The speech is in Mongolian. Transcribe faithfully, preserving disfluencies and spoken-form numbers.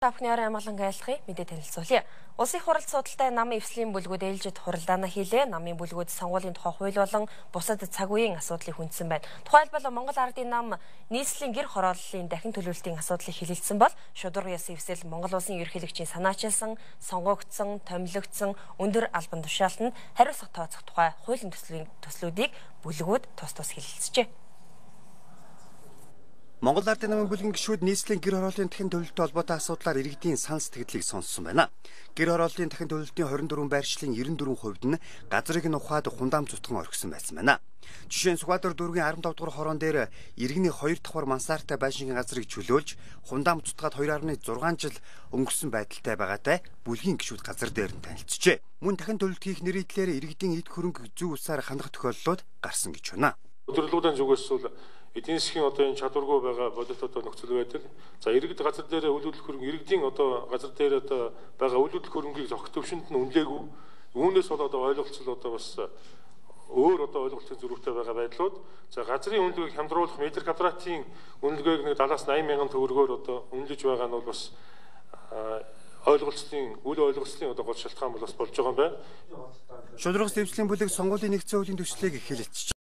Та бүхний орой амгалан айлтгыг мэдээ танилцуулъя. Улсын их хурлд судалтай намын эвслийн бүлгүүд ээлжид хуралдаана хийлээ. Намын бүлгүүд сонгуулийн тухай хууль болон бусад цаг үеийн асуудлыг хүндсэн байна. Тухайлбал Монгол Ардын нам нийслэлийн гэр хорооллын дахин төлөвлөлтийн асуудлыг хилэлцсэн бол шударга ёс эвсэл Монгол улсын ерөнхийлөгчийн санаачилсан, сонгогдсон, томилогдсон өндөр албан тушаалтанд хариуцлага тооцох тухай хуулийн төслүүдийг бүлгүүд тус тус хилэлцжээ. Монгол Ардын намын бүлгийн гишүүд нийслэлийн гэр хорооллын дахин төлөвлөлтөй холбоотой асуудлаар иргэдийн санал сэтгэлдлийг сонссон байна. Гэр хорооллын дахин төлөвлөлтийн хорин дөрвөн байршлын ерөн дөрвөн хувьд нь газрыг нь ухаад хундаам зутган орхисон байсан байна. Жишээ нь Сүхбаатар дүүргийн арван дав дугаар хороон дээр иргэний хоёр давхар мансаартай байшингийн газрыг чөлөөлж хундаам зутгаад хоёр гаруй зургаан жил өнгөрсөн байдалтай байгаатай бүлгийн гишүүд газар дээр нь танилцжээ. Мөн дахин төлөвлөлт хийх нэрийдлээр иргэдийн эд хөрөнгө зүй усаар хандах тохиолдлууд гарсан гэж байна. Өдөрлүүдэн зүгээс бол эдийн засгийн одоо энэ чадваргүй байгаа бодит одоо нөхцөл байдал. За иргэд газар дээр үйл хөдлөх хөрөнгө иргэдийн одоо газар дээр одоо байгаа үйл хөдлөх хөрөнгийг зохих төвшөнд нь үнэлээгүй. Үүнээс бол одоо ойлголцол одоо бас өөр одоо ойлголцын зөрүүтэй байгаа байдлууд. За газрын үнэлгээг хямдруулах метр квадратын үнэлгээг нэг дагааас найман мянган төгрөгөөр одоо үнэлж байгаа нь бол бас ойлголцлын үйл ойлголцлын одоо гол шалтгаан бол бас болж байгаа юм байна. Шударга эвслийн бүлэг сонгуулийн нэгдсэн хуулийн төслийг хэлэлцжээ.